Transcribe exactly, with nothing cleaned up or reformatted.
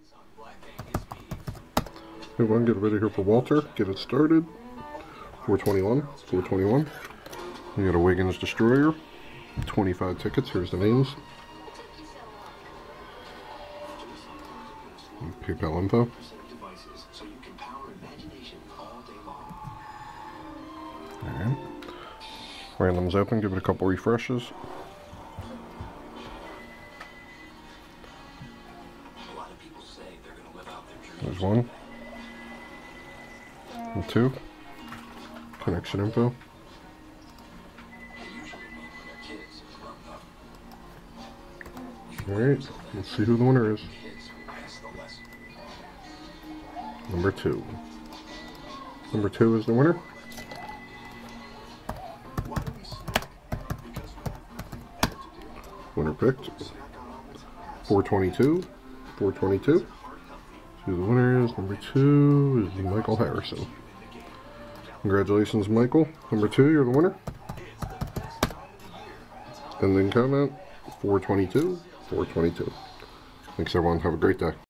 Move on, get a video here for Walter. Get it started. four twenty-one. four twenty-one. We got a Wiggins Destroyer. twenty-five tickets. Here's the names. PayPal info. Alright. Random's open. Give it a couple refreshes. There's one. And two. Connection info. Alright, let's see who the winner is. Number two. Number two is the winner. Winner picked. four twenty-two. four twenty-two. Who the winner is? Number two is Michael Harrison. Congratulations, Michael. Number two, you're the winner. And then comment four twenty-two. four twenty-two. Thanks, everyone. Have a great day.